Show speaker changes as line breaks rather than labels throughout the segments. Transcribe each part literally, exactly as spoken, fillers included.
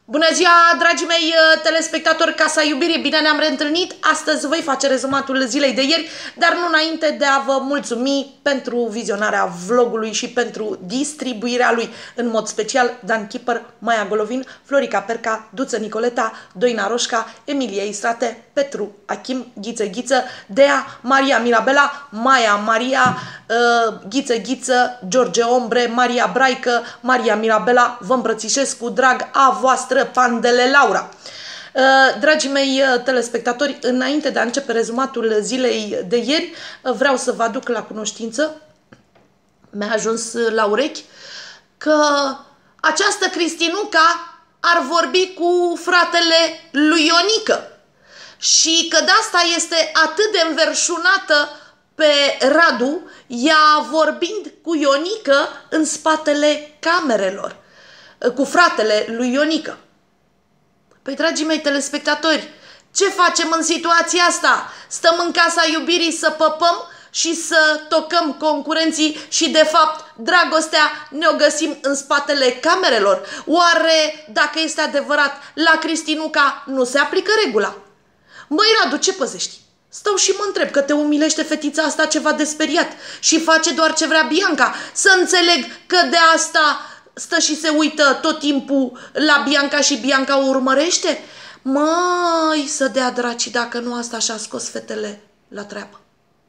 Bună ziua, dragii mei telespectatori Casa Iubirii, bine ne-am reîntâlnit. Astăzi voi face rezumatul zilei de ieri, dar nu înainte de a vă mulțumi pentru vizionarea vlogului și pentru distribuirea lui, în mod special Dan Chipăr, Maia Golovin, Florica Perca, Duță Nicoleta, Doina Roșca, Emilia Istrate, Petru Achim, Ghiță Ghiță, Dea, Maria Mirabela, Maia Maria, uh, Ghiță Ghiță, George Ombre, Maria Braică, Maria Mirabela, vă îmbrățișez cu drag a voastră Pandele Laura. Dragii mei telespectatori, înainte de a începe rezumatul zilei de ieri, vreau să vă aduc la cunoștință, mi-a ajuns la urechi, că această Cristinuca ar vorbi cu fratele lui Ionică și că de asta este atât de înverșunată pe Radu, ea vorbind cu Ionică în spatele camerelor, cu fratele lui Ionică. Păi, dragii mei telespectatori, ce facem în situația asta? Stăm în Casa Iubirii să păpăm și să tocăm concurenții și, de fapt, dragostea ne-o găsim în spatele camerelor? Oare, dacă este adevărat, la Cristinuca nu se aplică regula? Măi, Radu, ce păzești? Stau și mă întreb, că te umilește fetița asta ceva de speriat și face doar ce vrea Bianca. Să înțeleg că de asta stă și se uită tot timpul la Bianca și Bianca o urmărește? Măi, să dea draci dacă nu asta și-a scos fetele la treabă.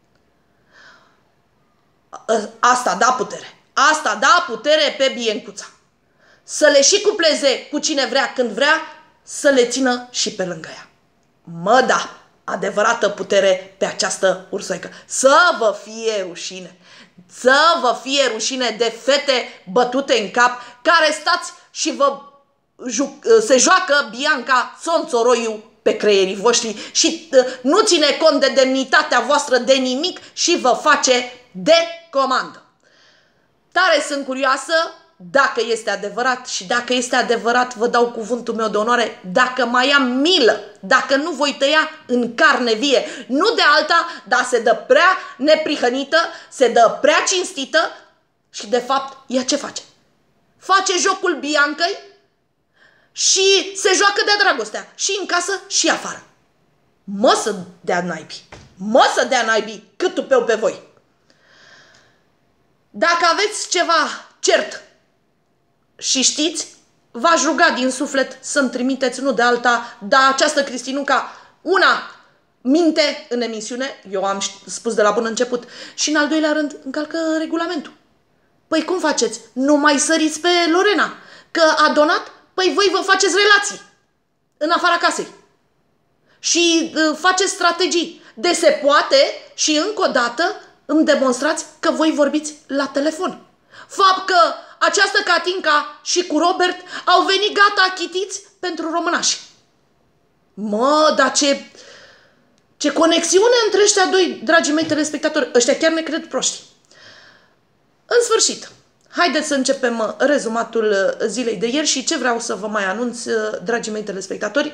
Asta da putere. Asta da putere pe Biencuța. Să le și cupleze cu cine vrea când vrea, să le țină și pe lângă ea. Mă, da, adevărată putere pe această ursoică. Să vă fie rușine. Să vă fie rușine de fete bătute în cap, care stați și vă se joacă Bianca Țonțoroiu pe creierii voștri și uh, nu ține cont de demnitatea voastră de nimic și vă face de comandă. Tare sunt curioasă dacă este adevărat și dacă este adevărat, vă dau cuvântul meu de onoare, dacă mai am milă, dacă nu voi tăia în carne vie, nu de alta, dar se dă prea neprihănită, se dă prea cinstită și, de fapt, ea ce face? Face jocul Biancăi și se joacă de dragostea și în casă și afară. Mă să dea naibii, mă să dea naibii cât tupeu pe voi. Dacă aveți ceva cert și știți, v-aș ruga din suflet să-mi trimiteți, nu de alta, dar această Cristinuca, una, minte în emisiune, eu am spus de la bun început, și în al doilea rând încalcă regulamentul. Păi cum faceți? Nu mai săriți pe Lorena, că a donat? Păi voi vă faceți relații în afara casei și uh, faceți strategii. De se poate și încă o dată îmi demonstrați că voi vorbiți la telefon. Fapt că această Catinca și cu Robert au venit gata achitiți pentru românași. Mă, dar ce, ce conexiune între ăștia doi, dragii mei telespectatori, ăștia chiar ne cred proști. În sfârșit, haideți să începem rezumatul zilei de ieri și ce vreau să vă mai anunț, dragii mei telespectatori.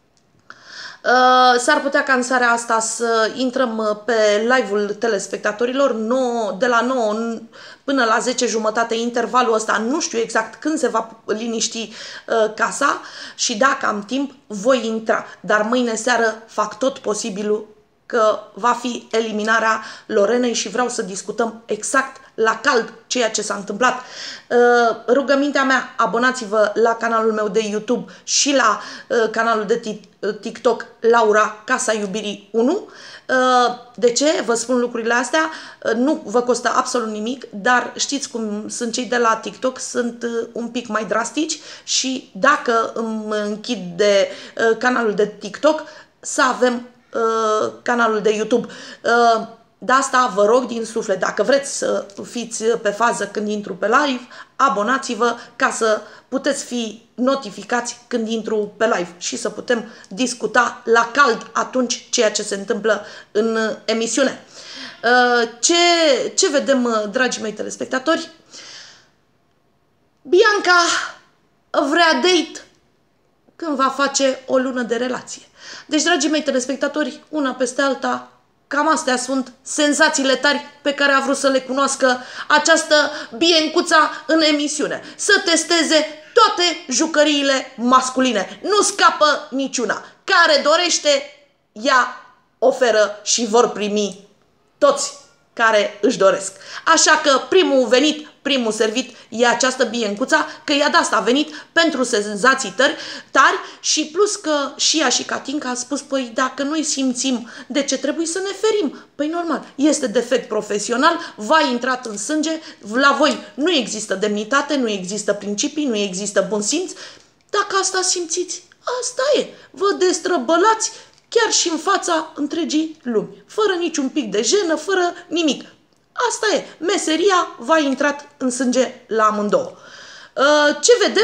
Uh, S-ar putea ca în seara asta să intrăm pe live-ul telespectatorilor nouă, de la nouă până la zece jumătate, intervalul ăsta, nu știu exact când se va liniști uh, casa și dacă am timp voi intra, dar mâine seară fac tot posibilul că va fi eliminarea Lorenei și vreau să discutăm exact la cald ceea ce s-a întâmplat. Uh, rugămintea mea, abonați-vă la canalul meu de YouTube și la uh, canalul de TikTok Laura Casa Iubirii unu. Uh, de ce vă spun lucrurile astea? Uh, nu vă costă absolut nimic, dar știți cum sunt cei de la TikTok, sunt uh, un pic mai drastici și dacă îmi închid de uh, canalul de TikTok, să avem uh, canalul de YouTube. Uh, De asta vă rog din suflet, dacă vreți să fiți pe fază când intru pe live, abonați-vă ca să puteți fi notificați când intru pe live și să putem discuta la cald atunci ceea ce se întâmplă în emisiune. Ce, ce vedem, dragii mei telespectatori? Bianca vrea date când va face o lună de relație. Deci, dragii mei telespectatori, una peste alta, cam astea sunt senzațiile tari pe care a vrut să le cunoască această Biencuța în emisiune. Să testeze toate jucăriile masculine. Nu scapă niciuna. Care dorește, ea oferă și vor primi toți care își doresc. Așa că primul venit, primul servit e această biencuța, că ea de asta a venit pentru senzații tari, tari și plus că și ea și Catinca a spus, păi dacă noi simțim, de ce trebuie să ne ferim? Păi normal, este defect profesional, v-a intrat în sânge, la voi nu există demnitate, nu există principii, nu există bun simț. Dacă asta simțiți, asta e, vă destrăbălați chiar și în fața întregii lumi, fără niciun pic de jenă, fără nimic. Asta e, meseria v-a intrat în sânge la amândouă. Ce vedem,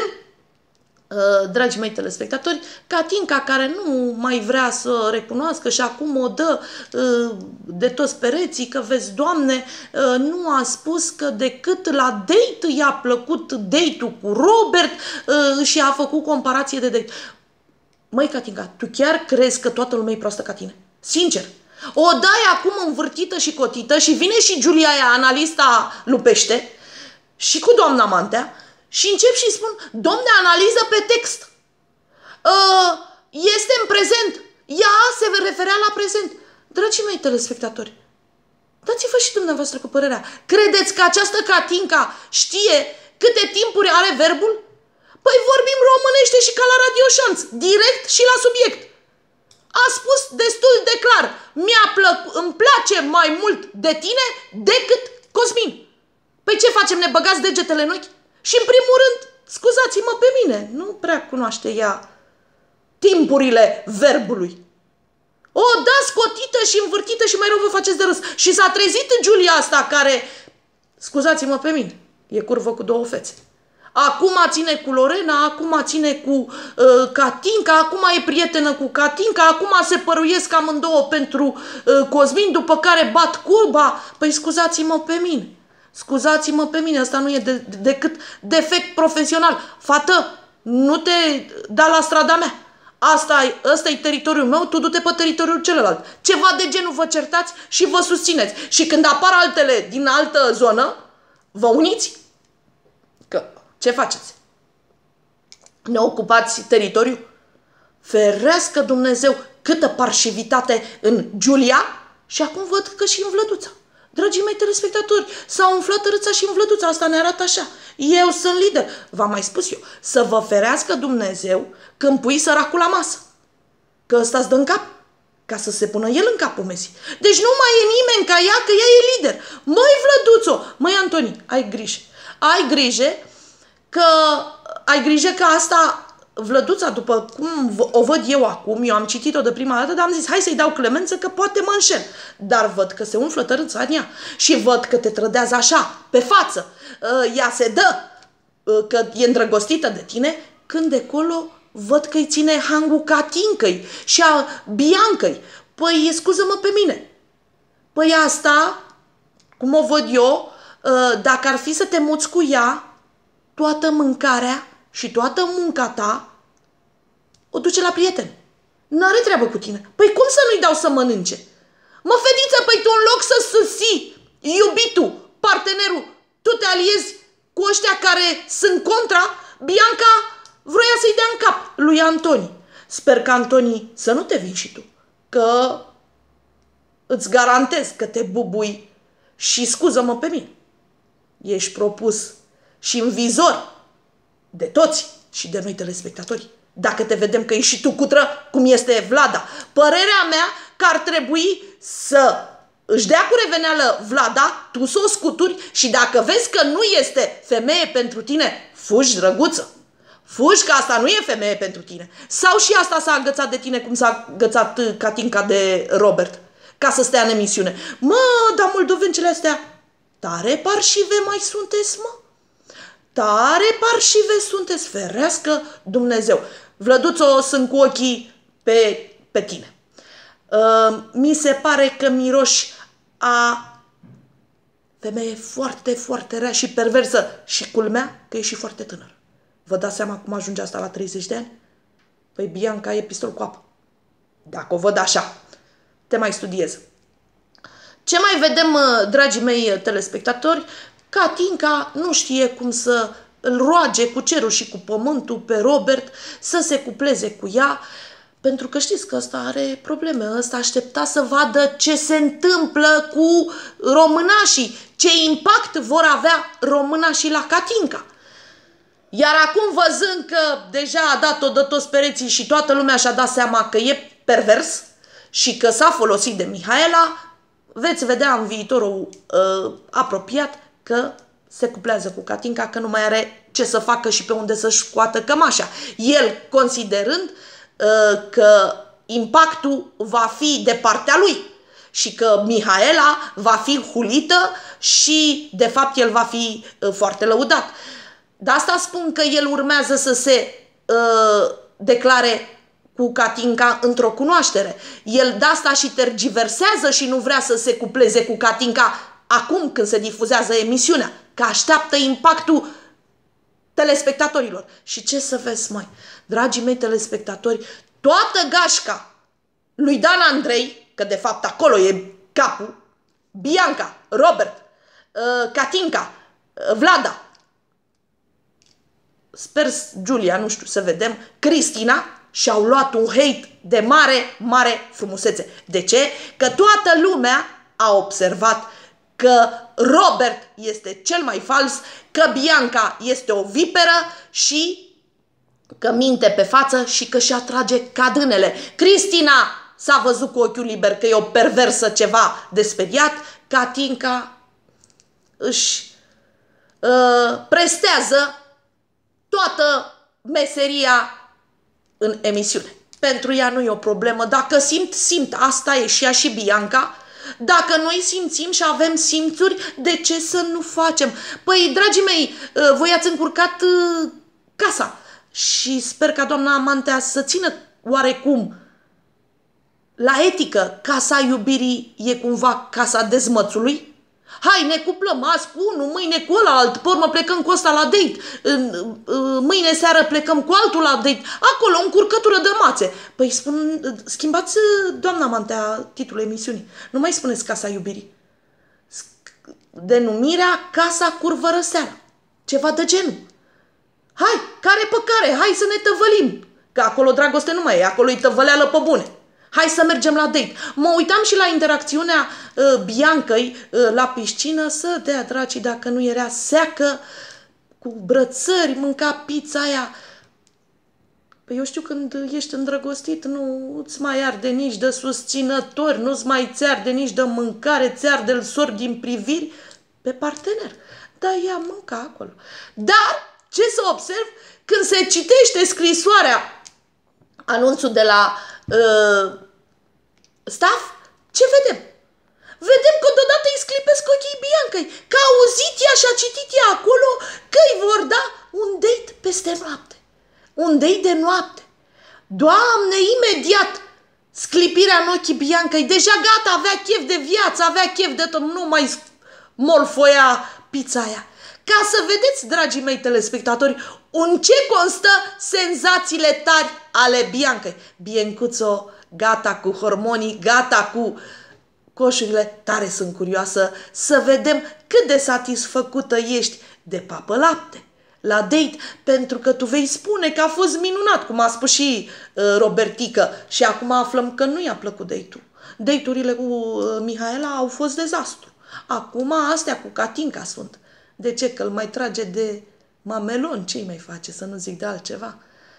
dragii mei telespectatori? Catinca, care nu mai vrea să recunoască și acum o dă de toți pereții, că vezi, Doamne, nu a spus că decât la date i-a plăcut date-ul cu Robert și a făcut comparație de date. Măi, Catinca, tu chiar crezi că toată lumea e proastă ca tine? Sincer. O dai acum învârtită și cotită și vine și Giulia aia, analista lupește, și cu doamna Mantea, și încep și spun, domne, analiză pe text. Uh, este în prezent. Ea se referea la prezent. Dragii mei telespectatori, dați-vă și dumneavoastră cu părerea. Credeți că această Catinca știe câte timpuri are verbul? Păi vorbim românește și ca la Radio Șanț, direct și la subiect. A spus destul de clar, mi-a plăcut, îmi place mai mult de tine decât Cosmin. Păi ce facem, ne băgați degetele în ochi? Și în primul rând, scuzați-mă pe mine, nu prea cunoaște ea timpurile verbului. O, da, scotită și învârtită și mai rău vă faceți de râs. Și s-a trezit Giulia asta care, scuzați-mă pe mine, e curvă cu două fețe. Acum ține cu Lorena, acum ține cu uh, Catinca, acum e prietenă cu Catinca, acum se păruiesc amândouă pentru uh, Cosmin, după care bat curba. Păi scuzați-mă pe mine, scuzați-mă pe mine, asta nu e de, de, decât defect profesional. Fată, nu te da la strada mea. Asta, ăsta e teritoriul meu, tu du-te pe teritoriul celălalt. Ceva de genul vă certați și vă susțineți. Și când apar altele din altă zonă, vă uniți? Că ce faceți? Ne ocupați teritoriul? Ferească Dumnezeu câtă parșivitate în Giulia și acum văd că și în Vlăduța. Dragii mei telespectatori, s-a umflat râța și în Vlăduța, asta ne arată așa. Eu sunt lider, v-am mai spus eu, să vă ferească Dumnezeu când pui săracul la masă. Că ăsta îți dă în cap, ca să se pună el în capul mesii. Deci nu mai e nimeni ca ea, că ea e lider. Măi Vlăduțo, măi Antoni, ai grijă. Ai grijă că, ai grijă că asta... Vlăduța, după cum o văd eu acum, eu am citit-o de prima dată, dar am zis, hai să-i dau clemență că poate mă înșel. Dar văd că se umflă tărâța în ea și văd că te trădează așa, pe față. Ea se dă, că e îndrăgostită de tine, când de acolo văd că-i ține hangul Catincăi și a Biancăi. Păi, scuză-mă pe mine. Păi asta, cum o văd eu, dacă ar fi să te muți cu ea, toată mâncarea și toată munca ta o duce la prieten. N-are treabă cu tine. Păi cum să nu-i dau să mănânce? Mă, fetiță, păi tu în loc să susții iubitul, partenerul, tu te aliezi cu ăștia care sunt contra, Bianca vroia să-i dea în cap lui Antoni. Sper că Antoni să nu te vin și tu, că îți garantez că te bubui și scuză-mă pe mine. Ești propus și în vizor de toți și de noi telespectatori. Dacă te vedem că ești și tu cutră, cum este Vlada. Părerea mea că ar trebui să își dea cu reveneală Vlada, tu să o scuturi și dacă vezi că nu este femeie pentru tine, fugi, drăguță. Fugi, că asta nu e femeie pentru tine. Sau și asta s-a agățat de tine cum s-a agățat Catinca de Robert, ca să stea în emisiune. Mă, dar moldovencele astea tare parșive mai sunteți, mă. Tare parșive sunteți, ferească Dumnezeu. Vlăduțo, sunt cu ochii pe, pe tine. Uh, mi se pare că miroși a femeie foarte, foarte rea și perversă și culmea că e și foarte tânăr. Vă dați seama cum ajunge asta la treizeci de ani? Păi Bianca e pistol cu apă. Dacă o văd așa, te mai studiez. Ce mai vedem, dragii mei telespectatori? Catinca nu știe cum să îl roage cu cerul și cu pământul pe Robert să se cupleze cu ea, pentru că știți că ăsta are probleme, ăsta aștepta să vadă ce se întâmplă cu românașii, ce impact vor avea românașii la Catinca. Iar acum, văzând că deja a dat-o de toți pereții și toată lumea și-a dat seama că e pervers și că s-a folosit de Mihaela, veți vedea în viitorul uh, apropiat că se cuplează cu Catinca, că nu mai are ce să facă și pe unde să-și scoată cămașa. El considerând uh, că impactul va fi de partea lui și că Mihaela va fi hulită și de fapt el va fi uh, foarte lăudat. De asta spun că el urmează să se uh, declare cu Catinca într-o cunoaștere. El de asta și tergiversează și nu vrea să se cupleze cu Catinca acum când se difuzează emisiunea, că așteaptă impactul telespectatorilor. Și ce să vezi, mai, dragii mei telespectatori, toată gașca lui Dan Andrei, că de fapt acolo e capul, Bianca, Robert, uh, Catinca, uh, Vlada, sper Giulia, nu știu, să vedem, Cristina, și-au luat un hate de mare, mare frumusețe. De ce? Că toată lumea a observat că Robert este cel mai fals, că Bianca este o viperă și că minte pe față și că și atrage cadânele. Cristina s-a văzut cu ochiul liber că e o perversă ceva de speriat. Catinca își uh, prestează toată meseria în emisiune. Pentru ea nu e o problemă. Dacă simt, simt. Asta e și ea și Bianca. Dacă noi simțim și avem simțuri, de ce să nu facem? Păi, dragii mei, voi ați încurcat uh, casa și sper ca doamna Amantea să țină oarecum la etică. Casa iubirii e cumva casa dezmățului? Hai, ne cuplăm azi cu unul, mâine cu ălalt, pe urmă plecăm cu ăsta la date, mâine seară plecăm cu altul la date, acolo, în curcătură de mațe. Păi spun, schimbați, doamna Mantea, titlul emisiunii. Nu mai spuneți Casa Iubirii. Denumirea Casa Curvără Seara. Ceva de genul. Hai, care pe care, hai să ne tăvălim. Că acolo dragoste nu mai e, acolo e tăvăleală pe bune. Hai să mergem la date. Mă uitam și la interacțiunea uh, Biancăi uh, la piscină, să dea dracii dacă nu era seacă, cu brățări, mânca pizza aia. Păi eu știu când ești îndrăgostit, nu îți mai arde nici de susținători, nu-ți mai ți arde nici de mâncare, ți arde-l sor din priviri pe partener. Dar ea mânca acolo. Dar, ce să observ, când se citește scrisoarea, anunțul de la uh, staff, ce vedem? Vedem că deodată îi sclipesc ochii Biancăi, că a auzit ea și a citit ea acolo că îi vor da un date peste noapte. Un date de noapte. Doamne, imediat sclipirea în ochii Biancăi, deja gata, avea chef de viață, avea chef de tot, nu mai molfoia pizza aia. Ca să vedeți, dragii mei telespectatori, în ce constă senzațiile tari ale Biancăi. Biencuțo, gata cu hormonii, gata cu coșurile, tare sunt curioasă să vedem cât de satisfăcută ești de papă lapte la date, pentru că tu vei spune că a fost minunat, cum a spus și uh, Robertică, și acum aflăm că nu i-a plăcut date-ul. Date-urile cu uh, Mihaela au fost dezastru. Acum astea cu Catinca sunt. De ce? Că îl mai trage de mamelon, ce-i mai face, să nu zic de altceva.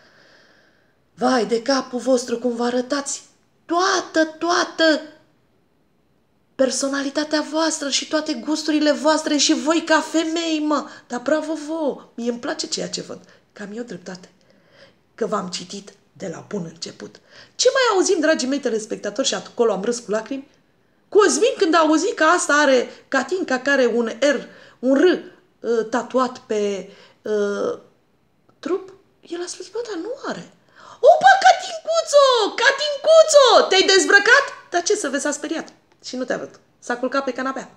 Vai de capul vostru cum vă arătați toată, toată personalitatea voastră și toate gusturile voastre și voi ca femei, mă. Dar bravo vouă, mie îmi place ceea ce văd, că am eu dreptate, că v-am citit de la bun început. Ce mai auzim, dragii mei telespectatori, și acolo am râs cu lacrimi? Cosmin, când a auzit că asta are Catinca, care are un R, un R uh, tatuat pe uh, trup, el a spus, bă, dar nu are. Opa, Catincuțo, Catincuțo, te-ai dezbrăcat? Dar ce să vezi, s-a speriat și nu te-a văzut. S-a culcat pe canapea.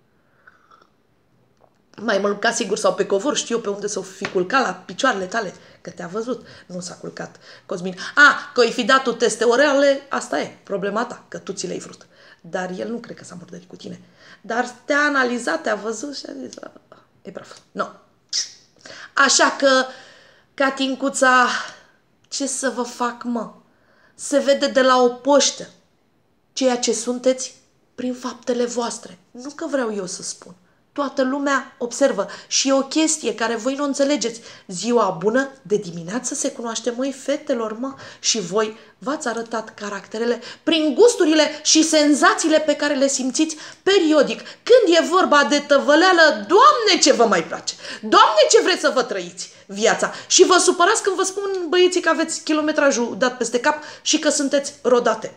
Mai mă ca sigur sau pe covor, știu pe unde s-o fi culcat, la picioarele tale, că te-a văzut. Nu s-a culcat Cosmin. A, că i fi dat tu teste orale, asta e problema ta, că tu ți le-ai vrut. Dar el nu cred că s-a murdărit cu tine. Dar te-a analizat, te-a văzut și a zis, e praf. Nu. Așa că, Catincuța, ce să vă fac, mă? Se vede de la o poștă ceea ce sunteți prin faptele voastre. Nu că vreau eu să spun. Toată lumea observă și e o chestie care voi nu înțelegeți. Ziua bună de dimineață se cunoaște, măi, fetelor, mă, și voi v-ați arătat caracterele prin gusturile și senzațiile pe care le simțiți periodic. Când e vorba de tăvăleală, Doamne, ce vă mai place! Doamne, ce vreți să vă trăiți viața! Și vă supărați când vă spun băieții că aveți kilometrajul dat peste cap și că sunteți rodate.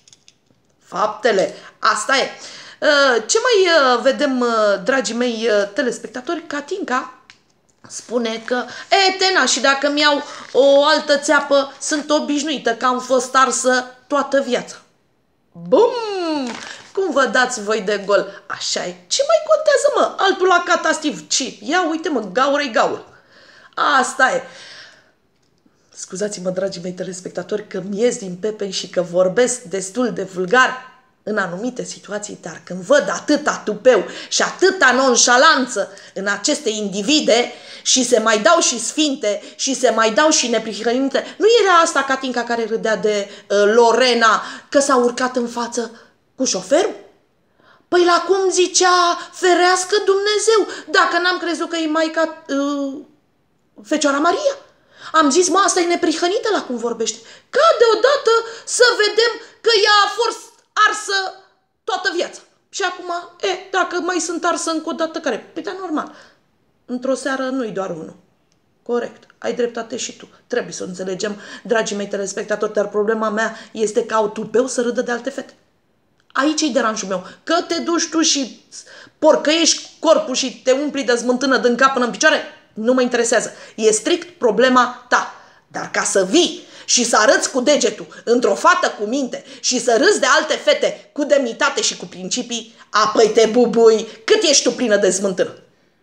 Faptele, asta e. Ce mai vedem, dragii mei telespectatori? Catinca spune că, e, Tena, și dacă mi-au o altă țeapă, sunt obișnuită că am fost arsă toată viața. Bum! Cum vă dați voi de gol? Așa e. Ce mai contează, mă? Altul la catastiv. Ce? Ia uite, mă, gaură-i gaură. Asta e. Scuzați-mă, dragii mei telespectatori, că mi ies din pepeni și că vorbesc destul de vulgar în anumite situații, dar când văd atâta tupeu și atâta nonșalanță în aceste individe și se mai dau și sfinte și se mai dau și neprihănite, nu era asta Catinca care râdea de uh, Lorena că s-a urcat în față cu șoferul? Păi la cum zicea, ferească Dumnezeu, dacă n-am crezut că e Maica uh, Fecioara Maria. Am zis, mă, asta e neprihănită la cum vorbește. Ca deodată să vedem că ea a fost arsă toată viața. Și acum, e, dacă mai sunt arsă încă o dată, care? Păi da, normal. Într-o seară nu-i doar unul. Corect. Ai dreptate și tu. Trebuie să o înțelegem, dragii mei telespectatori, dar problema mea este că au tupeu să râdă de alte fete. Aici e deranjul meu. Că te duci tu și porcăiești corpul și te umpli de smântână din cap până în picioare, nu mă interesează. E strict problema ta. Dar ca să vii și să arăți cu degetul într-o fată cu minte și să râzi de alte fete cu demnitate și cu principii, apoi te bubui cât ești tu plină de smântână.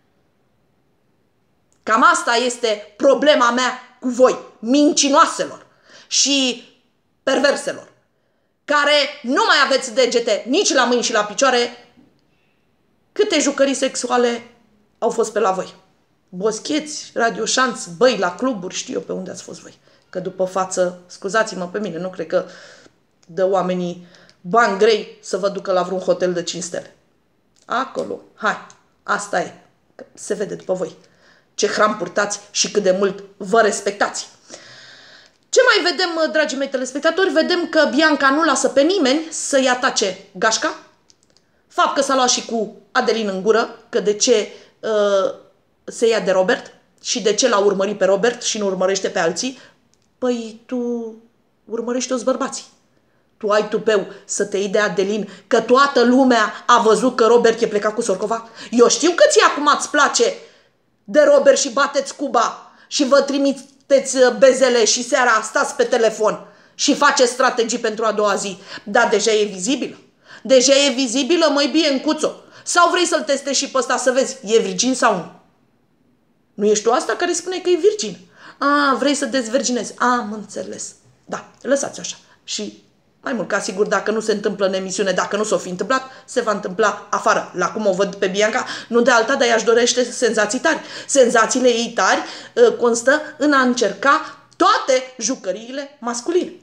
Cam asta este problema mea cu voi, mincinoaselor și perverselor, care nu mai aveți degete nici la mâini și la picioare. Câte jucării sexuale au fost pe la voi? Boscheți, radioșanți, băi, la cluburi, știu eu pe unde ați fost voi. Că după față, scuzați-mă pe mine, nu cred că dă oamenii bani grei să vă ducă la vreun hotel de cinci stele. Acolo, hai, asta e, că se vede după voi ce hram purtați și cât de mult vă respectați. Ce mai vedem, dragii mei telespectatori? Vedem că Bianca nu lasă pe nimeni să-i atace gașca. Fapt că s-a luat și cu Adelin în gură, că de ce uh, se ia de Robert și de ce l-a urmărit pe Robert și nu urmărește pe alții. Păi tu urmărești toți bărbații. Tu ai tupeu să te iei de Adelin, că toată lumea a văzut că Robert e plecat cu Sorcova. Eu știu că ție acum îți place de Robert și bateți cuba și vă trimiteți bezele și seara stați pe telefon și faceți strategii pentru a doua zi. Dar deja e vizibilă. Deja e vizibilă, măi, Biencuțo. Sau vrei să-l testezi și pe ăsta să vezi, e virgin sau nu? Nu ești tu asta care spune că e virgin? A, vrei să dezvirginezi. Am înțeles. Da, lăsați așa. Și mai mult ca sigur, dacă nu se întâmplă în emisiune, dacă nu s-o fi întâmplat, se va întâmpla afară. La cum o văd pe Bianca, nu de alta, dar ea-și dorește senzații tari. Senzațiile ei tari uh, constă în a încerca toate jucăriile masculine.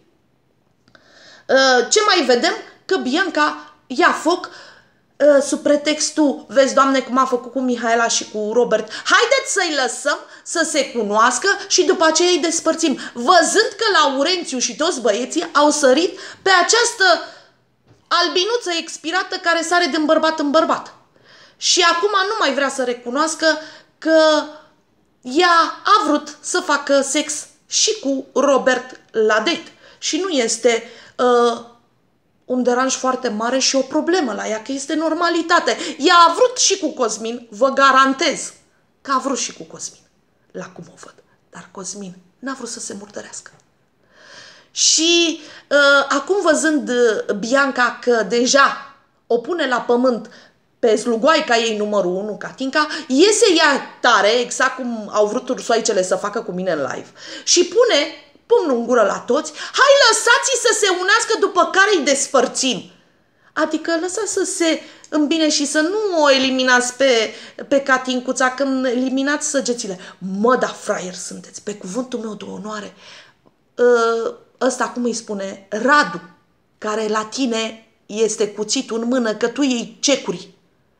Uh, ce mai vedem? Că Bianca ia foc uh, sub pretextul, vezi, Doamne, cum a făcut cu Mihaela și cu Robert. Haideți să-i lăsăm să se cunoască și după aceea îi despărțim. Văzând că Laurențiu și toți băieții au sărit pe această albinuță expirată care sare din bărbat în bărbat. Și acum nu mai vrea să recunoască că ea a vrut să facă sex și cu Robert la date. Și nu este uh, un deranj foarte mare și o problemă la ea, că este normalitate. Ea a vrut și cu Cosmin, vă garantez că a vrut și cu Cosmin. La cum o văd. Dar Cosmin n-a vrut să se murdărească. Și uh, acum văzând uh, Bianca că deja o pune la pământ pe slugoaica ei numărul unu, Catinca, iese ea tare, exact cum au vrut ursoaicele să facă cu mine în live, și pune pumnul în gură la toți. Hai, lăsați-i să se unească, după care îi despărțim. Adică lăsați să se îmbine și să nu o eliminați pe, pe Catincuța când eliminați săgețile. Mă, da, fraier sunteți, pe cuvântul meu de onoare. Ăsta, cum îi spune, Radu, care la tine este cuțitul în mână, că tu iei cecuri.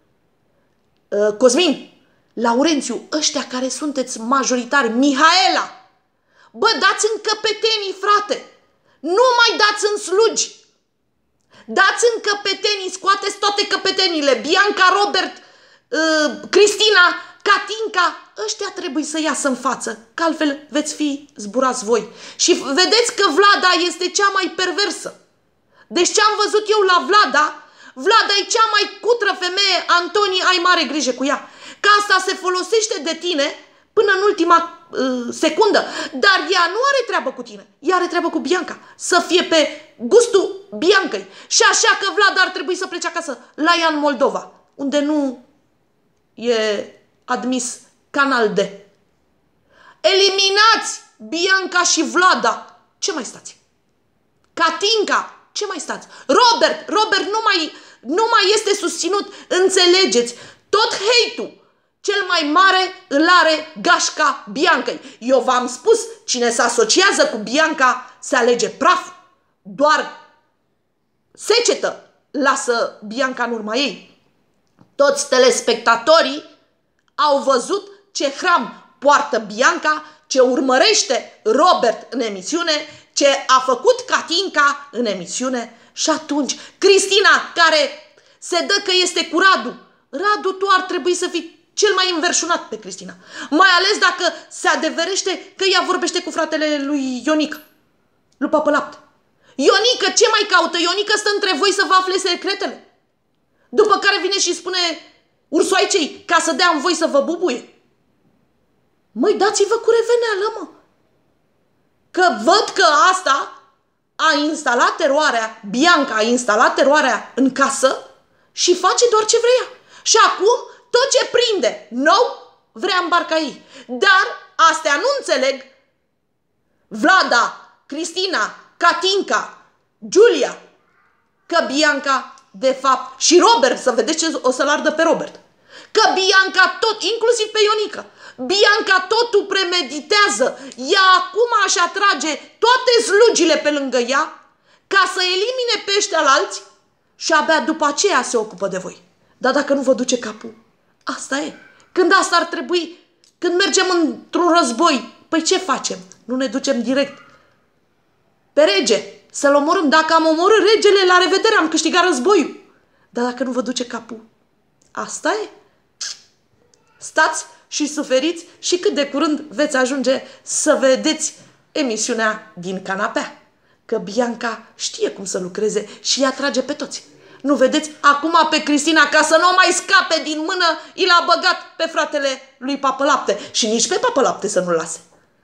Cosmin, Laurențiu, ăștia care sunteți majoritari, Mihaela, bă, dați în căpetenii, frate, nu mai dați în slugi. Dați în căpetenii, scoateți toate căpetenile, Bianca, Robert, uh, Cristina, Catinca, ăștia trebuie să iasă în față, că altfel veți fi zburați voi. Și vedeți că Vlada este cea mai perversă. Deci ce am văzut eu la Vlada, Vlada e cea mai cutră femeie, Antonii, ai mare grijă cu ea. Că asta se folosește de tine până în ultima uh, secundă, dar ea nu are treabă cu tine, ea are treabă cu Bianca, să fie pe gustul Biancăi. Și așa că Vlad ar trebui să plece acasă la ea în Moldova, unde nu e admis Canal D. Eliminați Bianca și Vlada. Ce mai stați? Catinca, ce mai stați? Robert, Robert nu mai, nu mai este susținut, înțelegeți, tot hate-ul cel mai mare îl are gașca Biancăi. Eu v-am spus, cine se asociază cu Bianca se alege praf. Doar secetă lasă Bianca în urma ei. Toți telespectatorii au văzut ce hram poartă Bianca, ce urmărește Robert în emisiune, ce a făcut Catinca în emisiune. Și atunci, Cristina, care se dă că este cu Radu, Radu, tu ar trebui să fii cel mai înverșunat pe Cristina. Mai ales dacă se adeverește că ea vorbește cu fratele lui Ionică, lui Papălapte. Ionică, ce mai caută? Ionică stă între voi să vă afle secretele. După care vine și spune ursoaicei ca să dea în voi să vă bubuie. Măi, dați-vă cu reveneală, mă. Că văd că asta a instalat teroarea, Bianca a instalat teroarea în casă și face doar ce vrea. Și acum tot ce prinde nou vrea în barca ei. Dar astea nu înțeleg Vlada, Cristina, Catinca, Giulia, că Bianca, de fapt, și Robert, să vedeți ce o să-l ardă pe Robert, că Bianca tot, inclusiv pe Ionică, Bianca totul premeditează, ea acum aș atrage toate slugile pe lângă ea ca să elimine pe ăștia alți și abia după aceea se ocupă de voi. Dar dacă nu vă duce capul, asta e. Când asta ar trebui, când mergem într-un război, păi ce facem? Nu ne ducem direct pe rege să-l omorâm. Dacă am omorât regele, la revedere, am câștigat războiul. Dar dacă nu vă duce capul, asta e. Stați și suferiți și cât de curând veți ajunge să vedeți emisiunea din canapea. Că Bianca știe cum să lucreze și îi atrage pe toți. Nu vedeți? Acum pe Cristina, ca să nu mai scape din mână, i l-a băgat pe fratele lui Papălapte. Și nici pe Papălapte să nu lase.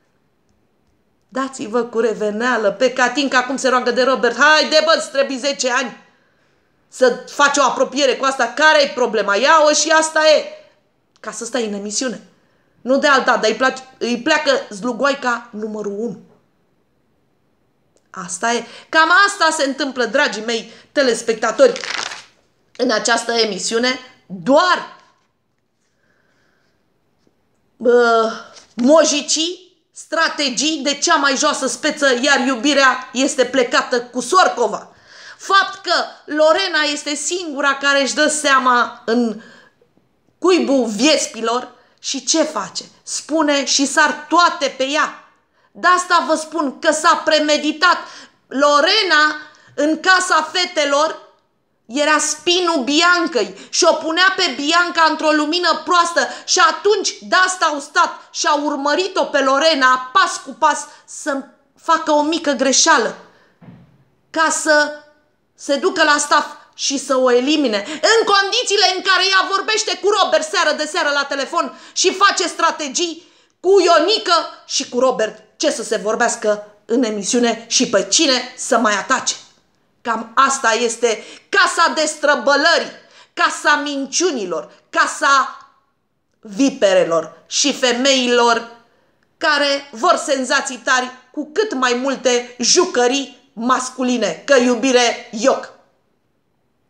Dați-vă cu reveneală pe Catinca cum se roagă de Robert. Haide, bă, îți trebuie zece ani să faci o apropiere cu asta. Care-i problema? Ia-o și asta e. Ca să stai în emisiune. Nu de alta, dar îi, place, îi pleacă zlugoaica numărul unu. Asta e. Cam asta se întâmplă, dragii mei telespectatori, în această emisiune. Doar uh, mojicii, strategii de cea mai joasă speță, iar iubirea este plecată cu Sorcova. Fapt că Lorena este singura care își dă seama în cuibul viespilor și ce face? Spune și sar toate pe ea. De asta vă spun că s-a premeditat. Lorena, în casa fetelor, era spinul Biancăi și o punea pe Bianca într-o lumină proastă și atunci de asta au stat și au urmărit-o pe Lorena pas cu pas să facă o mică greșeală ca să se ducă la staff și să o elimine. În condițiile în care ea vorbește cu Robert seară de seară la telefon și face strategii cu Ionică și cu Robert. Ce să se vorbească în emisiune și pe cine să mai atace. Cam asta este casa destrăbălării, casa minciunilor, casa viperelor și femeilor care vor senzații tari cu cât mai multe jucării masculine, că iubire ioc.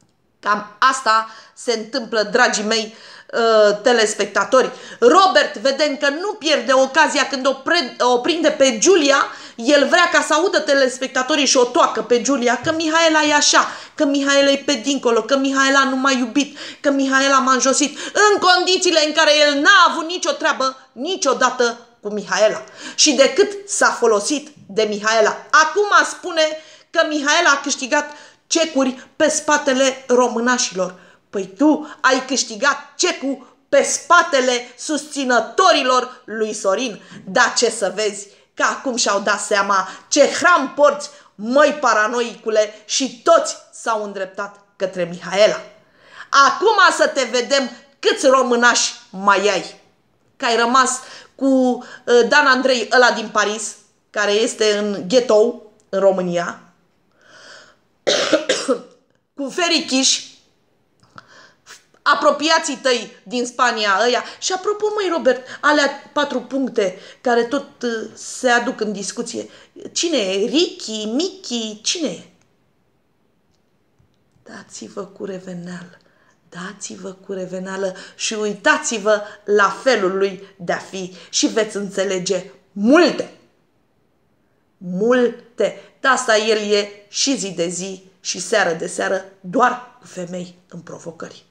Cam asta se întâmplă, dragii mei uh, telespectatori. Robert, vedem că nu pierde ocazia când o, pre o prinde pe Giulia. El vrea ca să audă telespectatorii și o toacă pe Giulia, că Mihaela e așa, că Mihaela e pe dincolo, că Mihaela nu m-a iubit, că Mihaela m-a înjosit, în condițiile în care el n-a avut nicio treabă niciodată cu Mihaela. Și decât s-a folosit de Mihaela. Acum spune că Mihaela a câștigat cecuri pe spatele românașilor. Păi tu ai câștigat cecul pe spatele susținătorilor lui Sorin. Dar ce să vezi, că acum și-au dat seama ce hram porți, măi paranoicule, și toți s-au îndreptat către Mihaela. Acum să te vedem câți românași mai ai. Că ai rămas cu uh, Dan Andrei, ăla din Paris, care este în ghetto, în România, cu Feri Chiș, apropiații tăi din Spania ăia. Și apropo, măi Robert, alea patru puncte care tot uh, se aduc în discuție, cine e? Ricky, Mickey, cine e? Dați-vă cu reveneală, dați-vă cu reveneală și uitați-vă la felul lui de a fi și veți înțelege multe. Multe. De asta el e și zi de zi și seară de seară doar cu femei în provocări.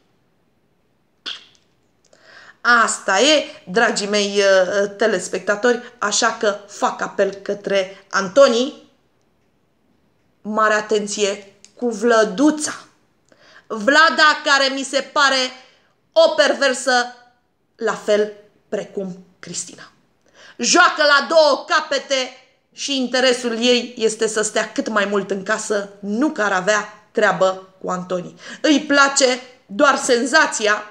Asta e, dragii mei telespectatori, așa că fac apel către Antoni. Mare atenție cu Vlăduța. Vlada, care mi se pare o perversă, la fel precum Cristina. Joacă la două capete și interesul ei este să stea cât mai mult în casă, nu că ar avea treabă cu Antoni. Îi place doar senzația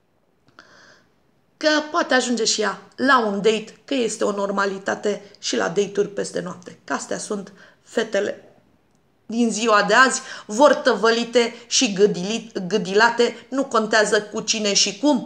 că poate ajunge și ea la un date, că este o normalitate și la date-uri peste noapte. Că astea sunt fetele din ziua de azi, vor tăvălite și gâdilate, nu contează cu cine și cum.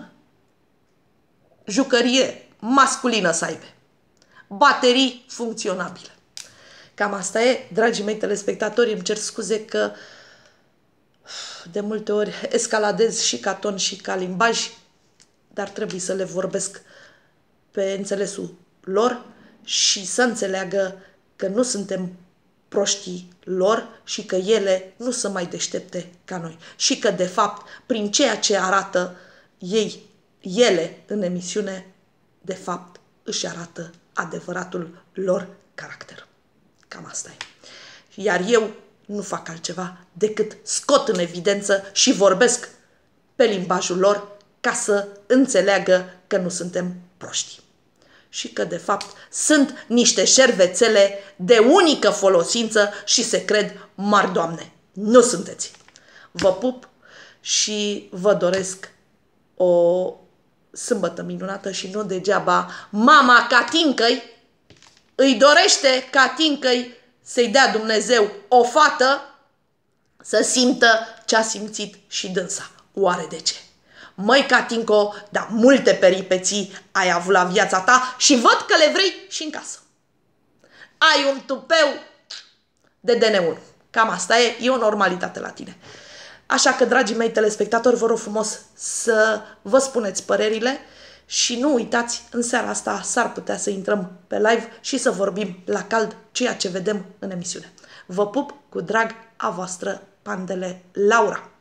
Jucărie masculină să aibă. Baterii funcționabile. Cam asta e, dragii mei telespectatori, îmi cer scuze că de multe ori escaladez și ca ton și ca limbaj, dar trebuie să le vorbesc pe înțelesul lor și să înțeleagă că nu suntem proștii lor și că ele nu sunt mai deștepte ca noi. Și că, de fapt, prin ceea ce arată ei, ele în emisiune, de fapt, își arată adevăratul lor caracter. Cam asta e. Iar eu nu fac altceva decât scot în evidență și vorbesc pe limbajul lor ca să înțeleagă că nu suntem proști. Și că, de fapt, sunt niște șervețele de unică folosință și se cred mari doamne. Nu sunteți. Vă pup și vă doresc o sâmbătă minunată și nu degeaba mama Catincăi îi dorește Catincăi să-i dea Dumnezeu o fată să simtă ce a simțit și dânsa. Oare de ce? Măi, Catinco, dar multe peripeții ai avut la viața ta și văd că le vrei și în casă. Ai un tupeu de D N unu. Cam asta e, e o normalitate la tine. Așa că, dragii mei telespectatori, vă rog frumos să vă spuneți părerile și nu uitați, în seara asta s-ar putea să intrăm pe live și să vorbim la cald ceea ce vedem în emisiune. Vă pup cu drag, a voastră Pandele Laura.